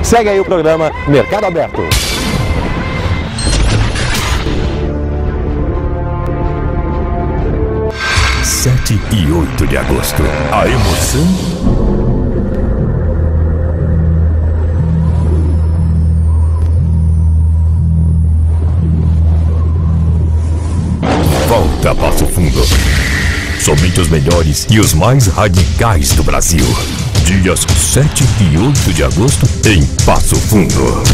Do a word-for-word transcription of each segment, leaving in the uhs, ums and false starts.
Segue aí o programa Mercado Aberto. sete e oito de agosto. A emoção volta a Passo Fundo. Somente os melhores e os mais radicais do Brasil. Dias sete e oito de agosto em Passo Fundo.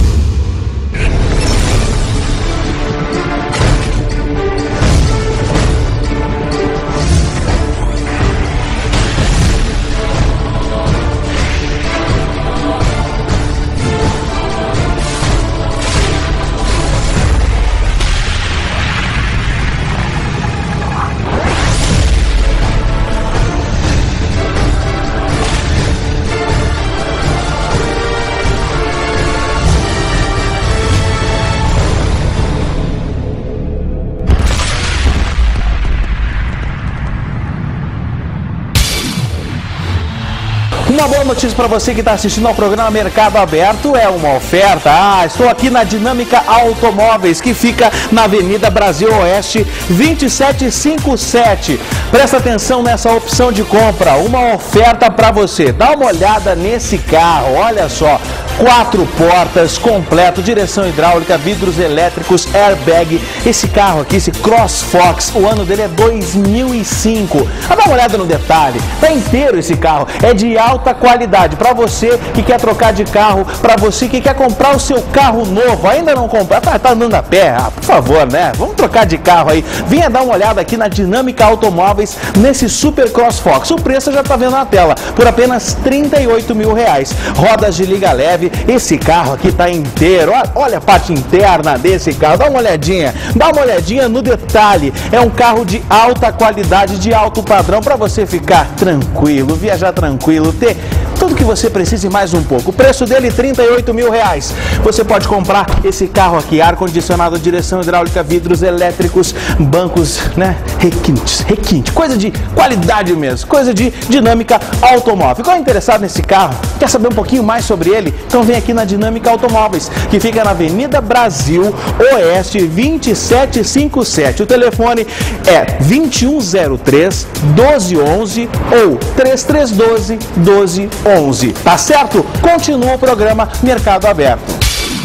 Uma boa notícia para você que está assistindo ao programa Mercado Aberto, é uma oferta. Ah, estou aqui na Dinâmica Automóveis, que fica na Avenida Brasil Oeste, vinte e sete cinquenta e sete. Presta atenção nessa opção de compra, uma oferta para você. Dá uma olhada nesse carro, olha só. Quatro portas, completo, direção hidráulica, vidros elétricos, airbag. Esse carro aqui, esse CrossFox, o ano dele é dois mil e cinco. Ah, dá uma olhada no detalhe, tá inteiro esse carro, é de alta qualidade. Para você que quer trocar de carro, para você que quer comprar o seu carro novo, ainda não comprar, tá, tá andando a pé, ah, por favor, né? Vamos trocar de carro aí. Venha dar uma olhada aqui na Dinâmica Automóveis, nesse Super CrossFox. O preço já tá vendo na tela, por apenas trinta e oito mil reais. Rodas de liga leve. Esse carro aqui tá inteiro, olha a parte interna desse carro, dá uma olhadinha, dá uma olhadinha no detalhe. É um carro de alta qualidade, de alto padrão, para você ficar tranquilo, viajar tranquilo, ter tudo que você precisa e mais um pouco. O preço dele, trinta e oito mil reais. Você pode comprar esse carro aqui, ar-condicionado, direção hidráulica, vidros elétricos, bancos, né, requintes, requinte, coisa de qualidade mesmo, coisa de Dinâmica Automóvel. Ficou interessado nesse carro? Quer saber um pouquinho mais sobre ele? Então vem aqui na Dinâmica Automóveis, que fica na Avenida Brasil Oeste, vinte e sete cinquenta e sete. O telefone é vinte e um zero três, doze onze ou trinta e três doze, doze onze. Tá certo? Continua o programa Mercado Aberto.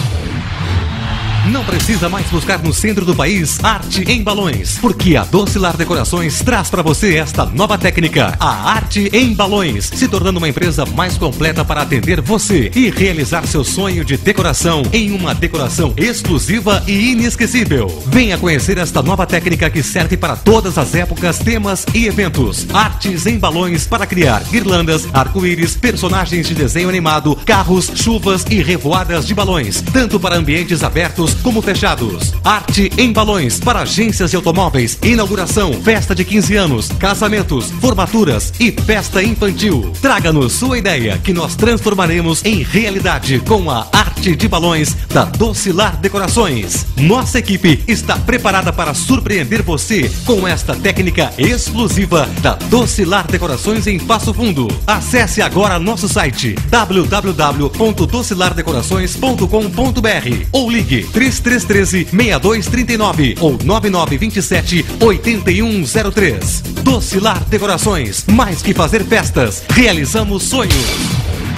Não precisa mais buscar no centro do país arte em balões, porque a Docilar Decorações traz para você esta nova técnica, a arte em balões, se tornando uma empresa mais completa para atender você e realizar seu sonho de decoração em uma decoração exclusiva e inesquecível. Venha conhecer esta nova técnica que serve para todas as épocas, temas e eventos. Artes em balões para criar guirlandas, arco-íris, personagens de desenho animado, carros, chuvas e revoadas de balões, tanto para ambientes abertos como fechados. Arte em balões para agências de automóveis, inauguração, festa de quinze anos, casamentos, formaturas e festa infantil. Traga-nos sua ideia que nós transformaremos em realidade com a arte de balões da Docilar Decorações. Nossa equipe está preparada para surpreender você com esta técnica exclusiva da Docilar Decorações em Passo Fundo. Acesse agora nosso site w w w ponto docilar decorações ponto com ponto b r ou ligue três três um três, seis dois três nove ou nove nove dois sete, oito um zero três. Docilar Decorações, mais que fazer festas, realizamos sonhos.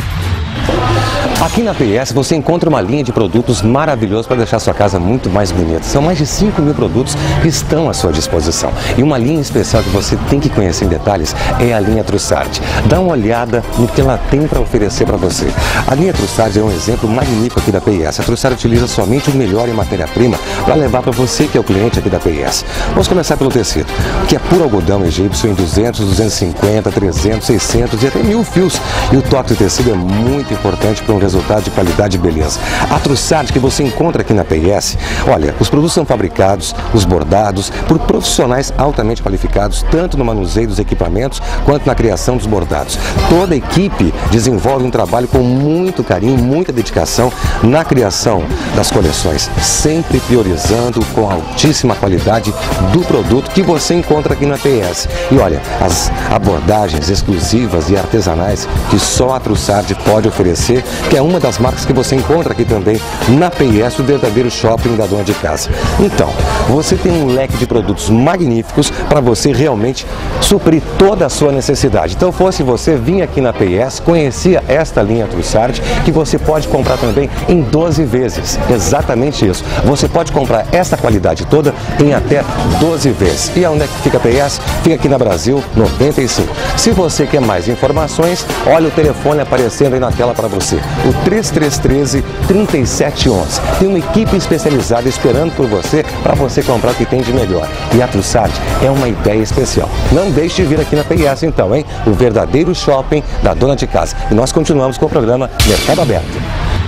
Aqui na P S você encontra uma linha de produtos maravilhosos para deixar sua casa muito mais bonita. São mais de cinco mil produtos que estão à sua disposição. E uma linha especial que você tem que conhecer em detalhes é a linha Trussardi. Dá uma olhada no que ela tem para oferecer para você. A linha Trussardi é um exemplo magnífico aqui da P S. A Trussardi utiliza somente o melhor em matéria-prima para levar para você que é o cliente aqui da P S. Vamos começar pelo tecido, que é puro algodão egípcio em duzentos, duzentos e cinquenta, trezentos, seiscentos e até mil fios. E o toque de tecido é muito importante para um resultado de qualidade e beleza. A Trussardi que você encontra aqui na P S, olha, os produtos são fabricados, os bordados, por profissionais altamente qualificados, tanto no manuseio dos equipamentos quanto na criação dos bordados. Toda a equipe desenvolve um trabalho com muito carinho, muita dedicação na criação das coleções, sempre priorizando com altíssima qualidade do produto que você encontra aqui na P S. E olha, as abordagens exclusivas e artesanais que só a Trussardi pode oferecer oferecer, que é uma das marcas que você encontra aqui também na P I S, o verdadeiro shopping da dona de casa. Então, você tem um leque de produtos magníficos para você realmente suprir toda a sua necessidade. Então, fosse você vir aqui na P I S, conhecia esta linha Trussardi, que você pode comprar também em doze vezes. Exatamente isso. Você pode comprar essa qualidade toda em até doze vezes. E onde é que fica a P I S? Fica aqui na Brasil noventa e cinco. Se você quer mais informações, olha o telefone aparecendo aí na tela para você. O três três um três, três sete um um. Tem uma equipe especializada esperando por você para você comprar o que tem de melhor. E a Trussardi é uma ideia especial. Não deixe de vir aqui na P I S então, hein? O verdadeiro shopping da dona de casa. E nós continuamos com o programa Mercado Aberto.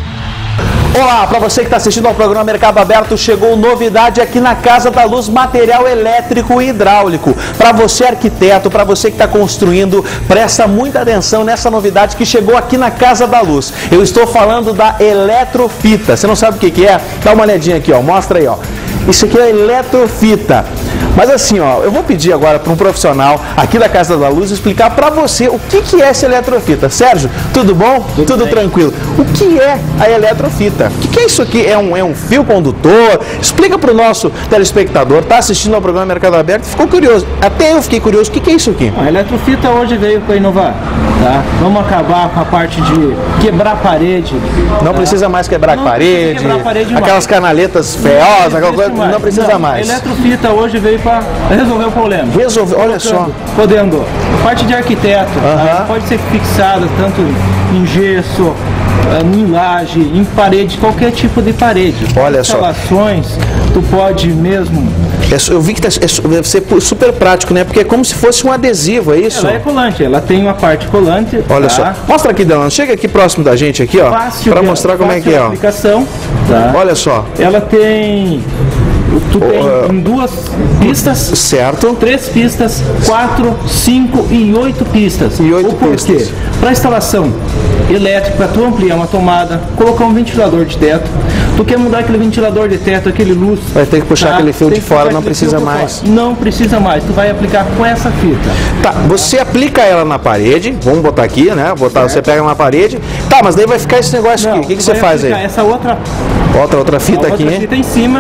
Olá, para você que está assistindo ao programa Mercado Aberto, chegou novidade aqui na Casa da Luz, material elétrico e hidráulico. Para você arquiteto, para você que está construindo, presta muita atenção nessa novidade que chegou aqui na Casa da Luz. Eu estou falando da Eletrofita. Você não sabe o que, que é? Dá uma olhadinha aqui, ó. Mostra aí, ó. Isso aqui é Eletrofita. Mas assim, ó, eu vou pedir agora para um profissional aqui da Casa da Luz explicar para você o que, que é essa Eletrofita. Sérgio, tudo bom? Tudo, tudo tranquilo. O que é a Eletrofita? O que, que é isso aqui? É um, é um fio condutor? Explica para o nosso telespectador, está assistindo ao programa Mercado Aberto, ficou curioso. Até eu fiquei curioso. O que, que é isso aqui? A Eletrofita hoje veio para inovar. Tá? Vamos acabar com a parte de quebrar parede. Não tá? precisa mais quebrar não parede, quebrar parede aquelas mais. canaletas feiosas, aquela coisa, mais. não precisa não, mais. A Eletrofita hoje veio para resolver o problema. Resolver, olha só. Podendo. Parte de arquiteto, uh-huh. tá? Pode ser fixada tanto em gesso, em laje, em parede, qualquer tipo de parede. Olha só. Instalações, tu pode mesmo. É, eu vi que tá, é, deve ser super prático, né? Porque é como se fosse um adesivo, é isso? Ela é colante, ela tem uma parte colante. Olha tá? só. Mostra aqui, Delano. Chega aqui próximo da gente aqui, ó. Para mostrar como é que é, ó. Aplicação, tá? Olha só. Ela tem. Tu tem uh, em duas pistas, certo? Três pistas, quatro, cinco e oito pistas. E oito o porquê? pistas. Para instalação elétrica, para tu ampliar uma tomada, colocar um ventilador de teto. Tu quer mudar aquele ventilador de teto, aquele luz. Vai ter que puxar tá? aquele fio tem de fora, não precisa mais. Fora. Não precisa mais. Tu vai aplicar com essa fita. Tá, você aplica ela na parede. Vamos botar aqui, né? Botar, você pega na parede. Tá, mas daí vai ficar esse negócio não, aqui. O que, que você faz aí? Essa outra. Outra, outra fita a aqui. Outra fita em cima.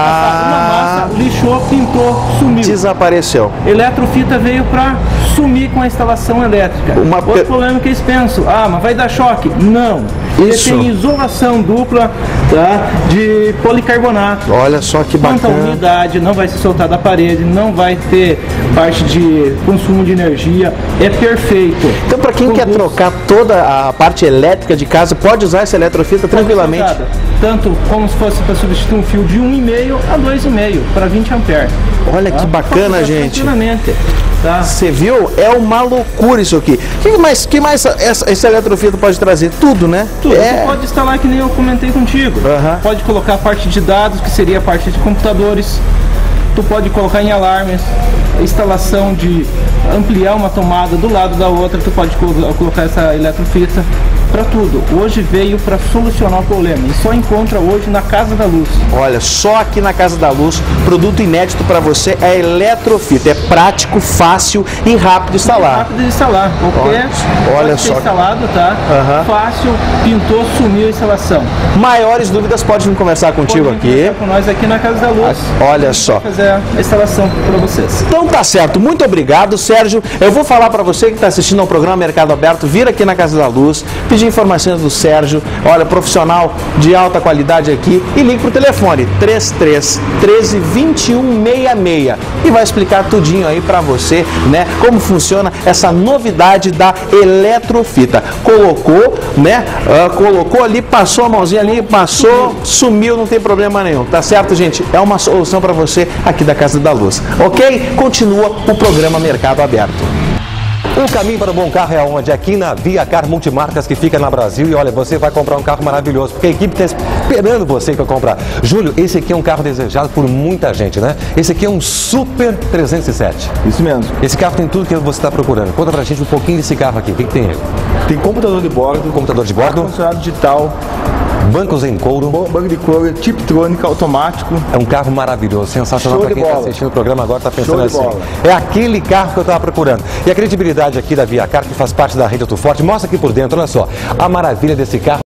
Ah. Vai passar uma massa, lixou, pintou, sumiu. Desapareceu. Eletrofita veio para sumir com a instalação elétrica. Uma Outro pe... problema que eles pensam, ah, mas vai dar choque. Não. Isso. Ele tem isolação dupla, tá, de policarbonato. Olha só que bacana. Quanto à umidade, não vai se soltar da parede, não vai ter parte de consumo de energia. É perfeito. Então, para quem quer trocar toda a parte elétrica de casa, pode usar essa Eletrofita tranquilamente. Tanto como se fosse para substituir um fio de um e meio a dois e meio para vinte amperes. Olha tá? que bacana, gente. Tá? Você viu? É uma loucura isso aqui. O que mais, que mais essa, essa Eletrofita pode trazer? Tudo, né? Tudo. É... Você pode instalar que nem eu comentei contigo. Uhum. Pode colocar a parte de dados, que seria a parte de computadores. Tu pode colocar em alarmes, instalação de ampliar uma tomada do lado da outra, tu pode colocar essa Eletrofita para tudo. Hoje veio para solucionar o problema e só encontra hoje na Casa da Luz. Olha, só aqui na Casa da Luz, produto inédito para você é a Eletrofita. É prático, fácil e rápido de instalar. É rápido de instalar, porque olha, olha pode só. ser instalado, tá? Uhum. Fácil, pintou, sumiu a instalação. Maiores dúvidas, pode vir conversar contigo pode vir aqui. com nós aqui na Casa da Luz. Olha só. Fazer a instalação para vocês. Então tá certo, muito obrigado, Sérgio. Eu vou falar para você que está assistindo ao programa Mercado Aberto, vir aqui na Casa da Luz, pedir informações do Sérgio, olha, profissional de alta qualidade aqui, e ligue pro telefone três três um três, dois um seis seis e vai explicar tudinho aí para você, né, como funciona essa novidade da Eletrofita. Colocou, né, uh, colocou ali, passou a mãozinha ali, passou, sumiu, não tem problema nenhum, tá certo, gente? É uma solução para você aqui da Casa da Luz, ok? Continua o programa Mercado Aberto. O caminho para o bom carro é onde? Aqui na Via Car Multimarcas, que fica na Brasil. E olha, você vai comprar um carro maravilhoso, porque a equipe está esperando você para comprar. Júlio, esse aqui é um carro desejado por muita gente, né? Esse aqui é um Super trezentos e sete. Isso mesmo. Esse carro tem tudo que você está procurando. Conta pra gente um pouquinho desse carro aqui. O que, que tem ele? Tem computador de bordo. Computador de bordo. Ar-condicionado digital. Bancos em couro. Bom, banco de couro, Tiptronic automático. É um carro maravilhoso, sensacional para quem está assistindo o programa agora, está pensando assim. Bola. É aquele carro que eu estava procurando. E a credibilidade aqui da ViaCar, que faz parte da rede Autoforte, mostra aqui por dentro, olha só, a maravilha desse carro.